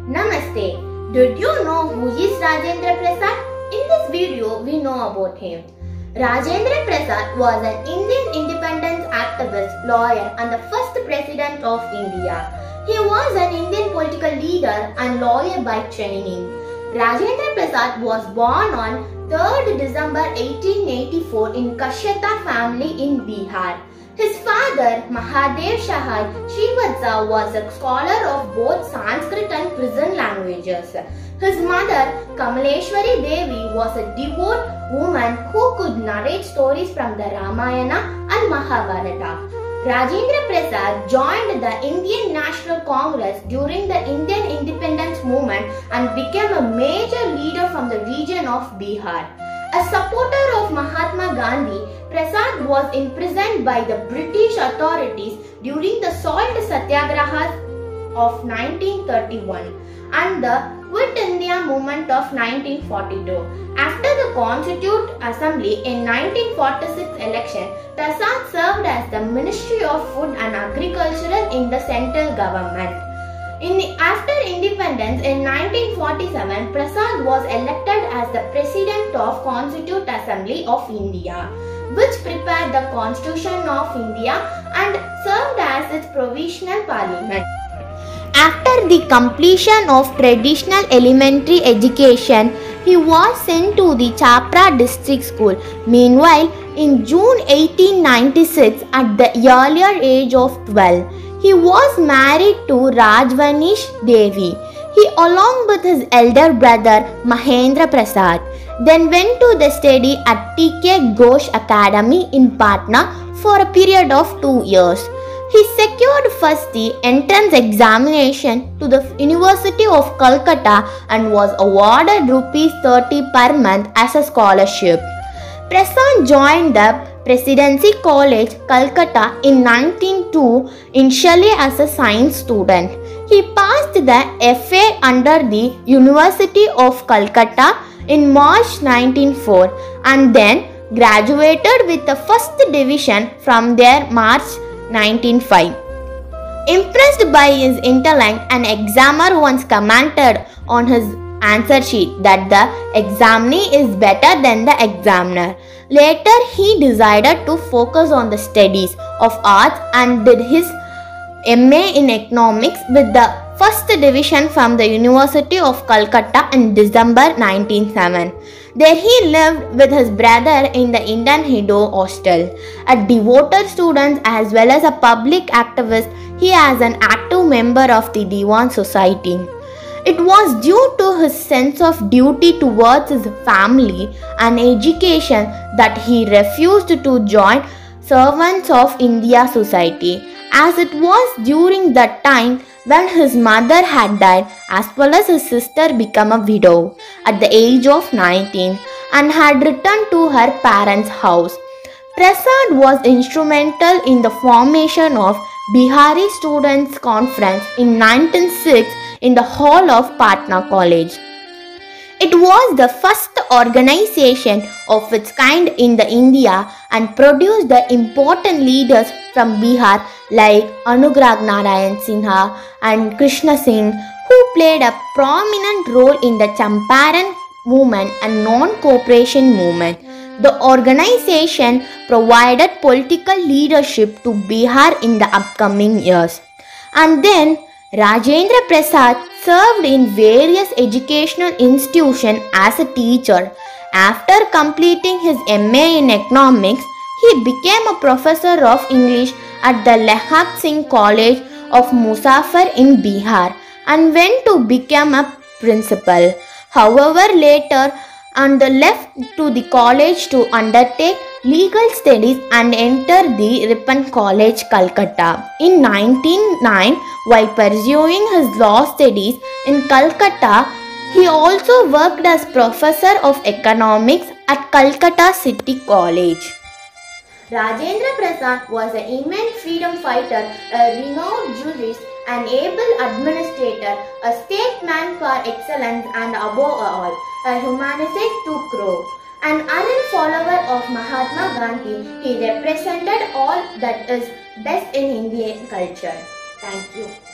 Namaste. Did you know who is Rajendra Prasad? In this video, we know about him. Rajendra Prasad was an Indian independence activist, lawyer and the first president of India. He was an Indian political leader and lawyer by training. Rajendra Prasad was born on 3rd December 1884 in Kashyapa family in Bihar. His father, Mahadev Shahai Srivatsa, was a scholar of both Sanskrit and Persian languages. His mother, Kamaleshwari Devi, was a devout woman who could narrate stories from the Ramayana and Mahabharata. Rajendra Prasad joined the Indian National Congress during the Indian independence movement and became a major leader from the region of Bihar. A supporter of Mahatma Gandhi, Prasad was imprisoned by the British authorities during the Salt Satyagrahas of 1931 and the Quit India movement of 1942. After the Constituent Assembly in 1946 election, Prasad served as the Ministry of Food and Agriculture in the central government. After independence in 1947, Prasad was elected as the President of Constituent Assembly of India, which prepared the Constitution of India and served as its provisional parliament. After the completion of traditional elementary education, he was sent to the Chapra district school. Meanwhile, in June 1896, at the earlier age of 12, he was married to Rajvanish Devi. He, along with his elder brother Mahendra Prasad, then went to the study at T.K. Ghosh Academy in Patna for a period of 2 years. He secured first the entrance examination to the University of Calcutta and was awarded Rs 30 per month as a scholarship. Prasad joined the Presidency College, Calcutta in 1902, initially as a science student. He passed the FA under the University of Calcutta in March 1904 and then graduated with the first division from there March 1905. Impressed by his intellect, an examiner once commented on his answer sheet that the examinee is better than the examiner. Later, he decided to focus on the studies of arts and did his MA in economics with the first division from the University of Calcutta in December 1907. There he lived with his brother in the Indian Hindu hostel. A devoted student as well as a public activist, he is an active member of the Diwan Society. It was due to his sense of duty towards his family and education that he refused to join Servants of India Society, as it was during that time when his mother had died as well as his sister became a widow at the age of 19 and had returned to her parents' house. Prasad was instrumental in the formation of Bihari Students' Conference in 1906 in the hall of Patna College. It was the first organization of its kind in the India and produced the important leaders from Bihar like Anugrah Narayan Sinha and Krishna Singh, who played a prominent role in the Champaran movement and non-cooperation movement. The organization provided political leadership to Bihar in the upcoming years. And then Rajendra Prasad served in various educational institutions as a teacher. After completing his MA in economics, he became a professor of English at the Lehak Singh College of Musafar in Bihar and went to become a principal. However, later left to the college to undertake legal studies and enter the Ripon College, Calcutta. In 1909, while pursuing his law studies in Calcutta, he also worked as professor of economics at Calcutta City College. Rajendra Prasad was an immense freedom fighter, a renowned jurist, an able administrator, a statesman par excellence, and above all, a humanist to grow. An ardent follower of Mahatma Gandhi, he represented all that is best in Indian culture. Thank you.